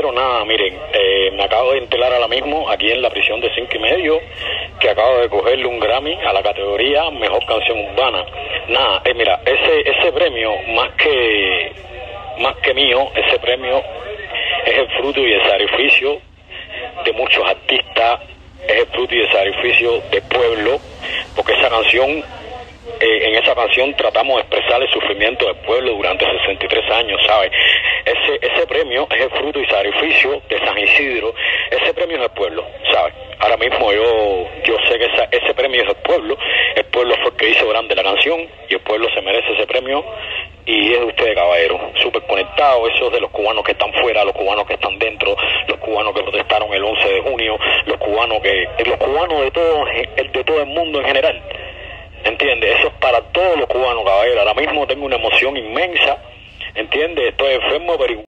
caballero, nada, miren, me acabo de enterar ahora mismo aquí en la prisión de 5:30 que acabo de cogerle un Grammy a la categoría Mejor Canción Urbana. Nada, mira, ese premio, más que mío, ese premio es el fruto y el sacrificio de muchos artistas, es el fruto y el sacrificio del pueblo, porque esa canción, en esa canción tratamos de expresar el sufrimiento del pueblo durante 63 años, ¿sabes? Ese premio es el fruto y sacrificio de San Isidro, ese premio es el pueblo, ¿sabes? Ahora mismo yo sé que ese premio es el pueblo fue el que hizo grande la canción y el pueblo se merece ese premio y es de ustedes, caballero, súper conectado, esos de los cubanos que están fuera, los cubanos que están dentro, los cubanos que protestaron el 11 de junio, los cubanos de todo el mundo en general. ¿Entiendes? Eso es para todos los cubanos, caballero. Ahora mismo tengo una emoción inmensa, ¿entiendes? Estoy enfermo, pero